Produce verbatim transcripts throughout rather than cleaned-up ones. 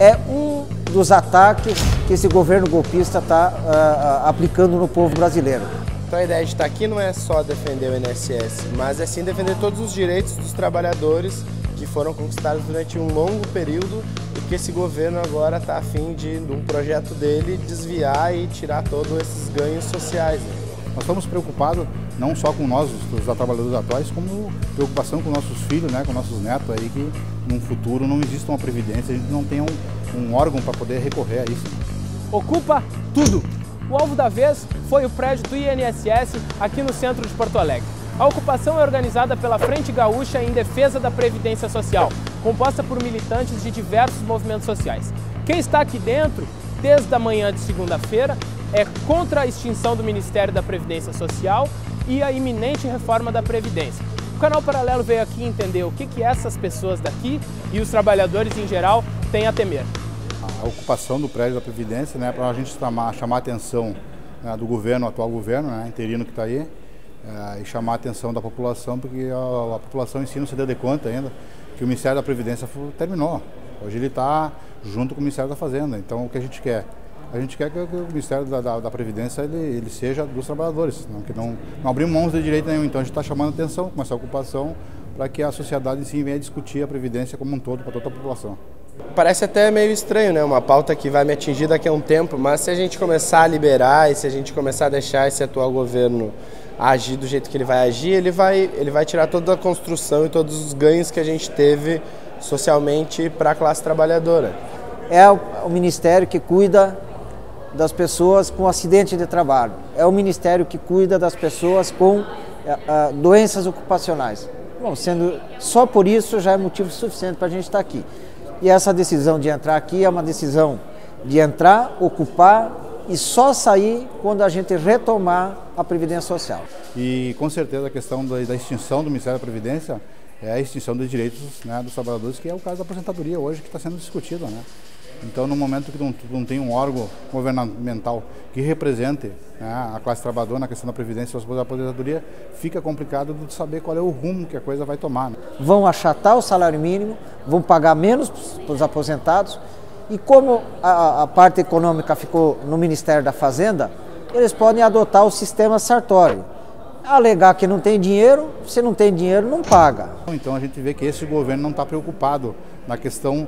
é um dos ataques que esse governo golpista está uh, aplicando no povo brasileiro. Então a ideia de estar aqui não é só defender o I N S S, mas é sim defender todos os direitos dos trabalhadores que foram conquistados durante um longo período e que esse governo agora está a fim de, num projeto dele, desviar e tirar todos esses ganhos sociais. Né? Nós estamos preocupados não só com nós, os trabalhadores atuais, como preocupação com nossos filhos, né, com nossos netos, aí, que no futuro não exista uma previdência, a gente não tenha um, um órgão para poder recorrer a isso. Ocupa tudo! O alvo da vez foi o prédio do I N S S aqui no centro de Porto Alegre. A ocupação é organizada pela Frente Gaúcha em Defesa da Previdência Social, composta por militantes de diversos movimentos sociais. Quem está aqui dentro, desde a manhã de segunda-feira, é contra a extinção do Ministério da Previdência Social e a iminente reforma da Previdência. O Canal Paralelo veio aqui entender o que, que essas pessoas daqui e os trabalhadores em geral têm a temer. A ocupação do prédio da Previdência, né, para a gente chamar, chamar a atenção, né, do governo, atual governo, né, interino que está aí, é, e chamar a atenção da população, porque a, a população em si não se deu de conta ainda que o Ministério da Previdência terminou. Hoje ele está junto com o Ministério da Fazenda. Então o que a gente quer? A gente quer que o Ministério da, da, da Previdência ele, ele seja dos trabalhadores, não, que não, não abrimos mãos de direito nenhum. Então a gente está chamando a atenção com essa ocupação para que a sociedade em si venha discutir a Previdência como um todo para toda a população. Parece até meio estranho, né? Uma pauta que vai me atingir daqui a um tempo, mas se a gente começar a liberar e se a gente começar a deixar esse atual governo agir do jeito que ele vai agir, ele vai, ele vai tirar toda a construção e todos os ganhos que a gente teve socialmente para a classe trabalhadora. É o, o Ministério que cuida das pessoas com acidente de trabalho, é o Ministério que cuida das pessoas com uh, uh, doenças ocupacionais. Bom, sendo só por isso já é motivo suficiente para a gente estar aqui. E essa decisão de entrar aqui é uma decisão de entrar, ocupar e só sair quando a gente retomar a Previdência Social. E com certeza a questão da, da extinção do Ministério da Previdência é a extinção dos direitos, né, dos trabalhadores, que é o caso da aposentadoria hoje que está sendo discutido, né? Então, no momento que não, não tem um órgão governamental que represente, né, a classe trabalhadora na questão da Previdência e da aposentadoria, fica complicado de saber qual é o rumo que a coisa vai tomar. Né? Vão achatar o salário mínimo, vão pagar menos para os aposentados e como a, a parte econômica ficou no Ministério da Fazenda, eles podem adotar o sistema Sartori. Alegar que não tem dinheiro, se não tem dinheiro, não paga. Então a gente vê que esse governo não está preocupado na questão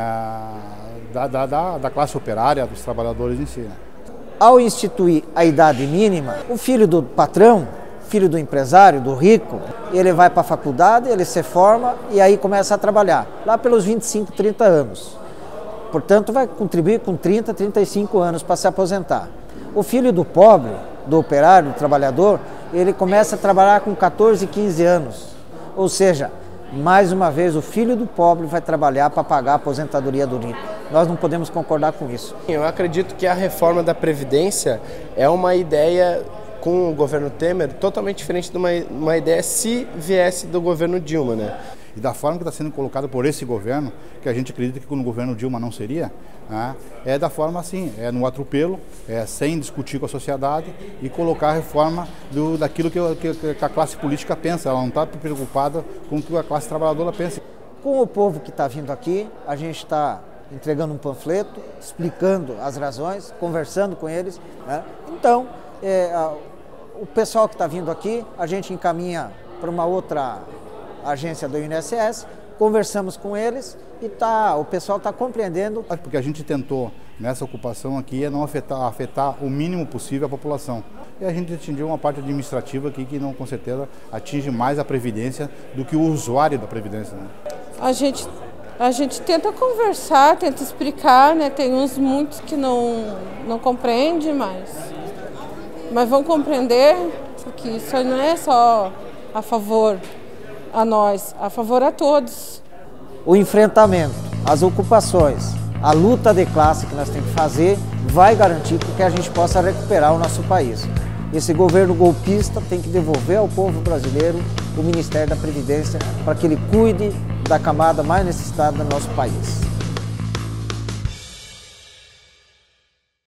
é, da, da, da, da classe operária, dos trabalhadores em si. Né? Ao instituir a idade mínima, o filho do patrão, filho do empresário, do rico, ele vai para a faculdade, ele se forma e aí começa a trabalhar, lá pelos vinte e cinco, trinta anos. Portanto, vai contribuir com trinta, trinta e cinco anos para se aposentar. O filho do pobre, do operário, do trabalhador, ele começa a trabalhar com quatorze, quinze anos. Ou seja, mais uma vez o filho do pobre vai trabalhar para pagar a aposentadoria do rico. Nós não podemos concordar com isso. Eu acredito que a reforma da Previdência é uma ideia, com o governo Temer, totalmente diferente de uma, uma ideia se viesse do governo Dilma, né? E da forma que está sendo colocado por esse governo, que a gente acredita que no governo Dilma não seria, né, é da forma assim, é no atropelo, é sem discutir com a sociedade e colocar a reforma do, daquilo que, que, que a classe política pensa. Ela não está preocupada com o que a classe trabalhadora pensa. Com o povo que está vindo aqui, a gente está entregando um panfleto, explicando as razões, conversando com eles. Né? Então, é, a, o pessoal que está vindo aqui, a gente encaminha para uma outra agência do I N S S, conversamos com eles e tá, o pessoal está compreendendo. Porque a gente tentou, nessa ocupação aqui, é não afetar, afetar o mínimo possível a população. E a gente atingiu uma parte administrativa aqui que não, com certeza, atinge mais a Previdência do que o usuário da Previdência. Né? A gente, a gente tenta conversar, tenta explicar, né? Tem uns muitos que não, não compreendem, mas, mas vão compreender, porque isso não é só a favor a nós, a favor a todos. O enfrentamento, as ocupações, a luta de classe que nós temos que fazer vai garantir que a gente possa recuperar o nosso país. Esse governo golpista tem que devolver ao povo brasileiro o Ministério da Previdência para que ele cuide da camada mais necessitada do nosso país.